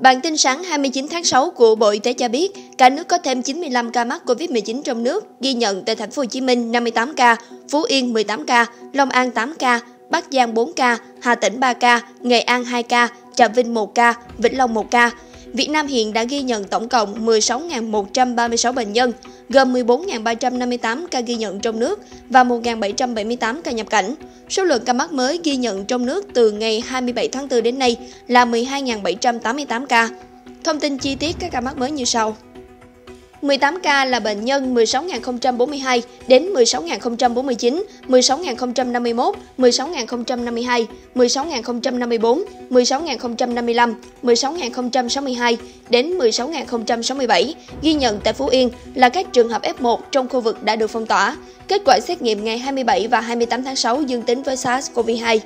Bản tin sáng 29 tháng 6 của Bộ Y tế cho biết, cả nước có thêm 95 ca mắc COVID-19 trong nước, ghi nhận tại thành phố Hồ Chí Minh 58 ca, Phú Yên 18 ca, Long An 8 ca, Bắc Giang 4 ca, Hà Tĩnh 3 ca, Nghệ An 2 ca, Trà Vinh 1 ca, Vĩnh Long 1 ca. Việt Nam hiện đã ghi nhận tổng cộng 16.136 bệnh nhân, gồm 14.358 ca ghi nhận trong nước và 1.778 ca nhập cảnh. Số lượng ca mắc mới ghi nhận trong nước từ ngày 27 tháng 4 đến nay là 12.788 ca. Thông tin chi tiết các ca mắc mới như sau. 18 ca là bệnh nhân 16.042 đến 16.049, 16.051, 16.052, 16.054, 16.055, 16.062 đến 16.067, ghi nhận tại Phú Yên là các trường hợp F1 trong khu vực đã được phong tỏa. Kết quả xét nghiệm ngày 27 và 28 tháng 6 dương tính với SARS-CoV-2.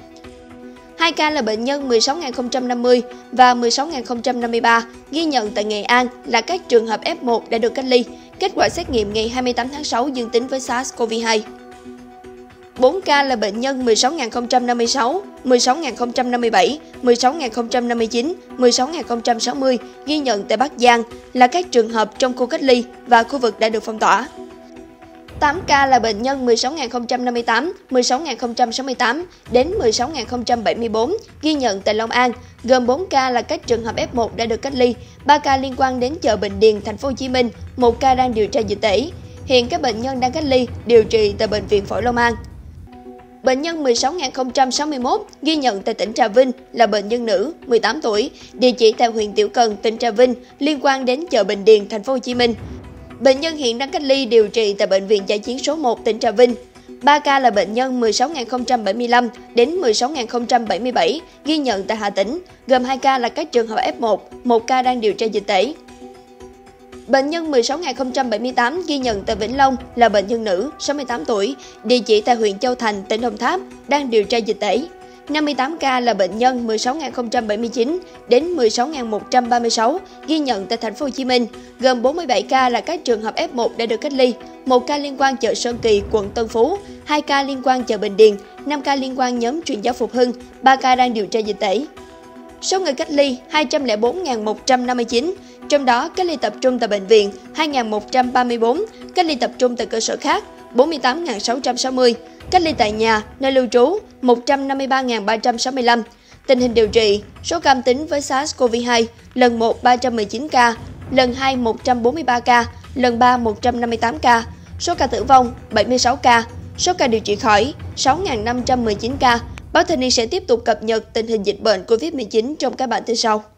2 ca là bệnh nhân 16.050 và 16.053, ghi nhận tại Nghệ An là các trường hợp F1 đã được cách ly. Kết quả xét nghiệm ngày 28 tháng 6 dương tính với SARS-CoV-2. 4 ca là bệnh nhân 16.056, 16.057, 16.059, 16.060, ghi nhận tại Bắc Giang là các trường hợp trong khu cách ly và khu vực đã được phong tỏa. 8 ca là bệnh nhân 16.058, 16.068 đến 16.074, ghi nhận tại Long An, gồm 4 ca là các trường hợp F1 đã được cách ly, 3 ca liên quan đến chợ Bình Điền, thành phố Hồ Chí Minh, 1 ca đang điều tra dịch tễ. Hiện các bệnh nhân đang cách ly, điều trị tại Bệnh viện Phổi Long An. Bệnh nhân 16.061 ghi nhận tại tỉnh Trà Vinh là bệnh nhân nữ, 18 tuổi, địa chỉ tại huyện Tiểu Cần, tỉnh Trà Vinh, liên quan đến chợ Bình Điền, thành phố Hồ Chí Minh. Bệnh nhân hiện đang cách ly điều trị tại Bệnh viện Dã chiến số 1 tỉnh Trà Vinh. 3 ca là bệnh nhân 16.075 đến 16.077 ghi nhận tại Hà Tĩnh, gồm 2 ca là các trường hợp F1, 1 ca đang điều tra dịch tễ. Bệnh nhân 16.078 ghi nhận tại Vĩnh Long là bệnh nhân nữ, 68 tuổi, địa chỉ tại huyện Châu Thành, tỉnh Đồng Tháp, đang điều tra dịch tễ. 58 ca là bệnh nhân 16.079 đến 16.136 ghi nhận tại thành phố Hồ Chí Minh, gồm 47 ca là các trường hợp F1 đã được cách ly, 1 ca liên quan chợ Sơn Kỳ, quận Tân Phú, 2 ca liên quan chợ Bình Điền, 5 ca liên quan nhóm truyền giáo Phục Hưng, 3 ca đang điều tra dịch tễ. Số người cách ly 204.159, trong đó cách ly tập trung tại bệnh viện 2.134, cách ly tập trung tại cơ sở khác 48.660, cách ly tại nhà, nơi lưu trú 153.365. Tình hình điều trị, số ca âm tính với SARS-CoV-2, lần 1 319 ca, lần 2 143 ca, lần 3 158 ca, số ca tử vong 76 ca, số ca điều trị khỏi 6.519 ca. Báo Thanh niên sẽ tiếp tục cập nhật tình hình dịch bệnh COVID-19 trong các bản tin sau.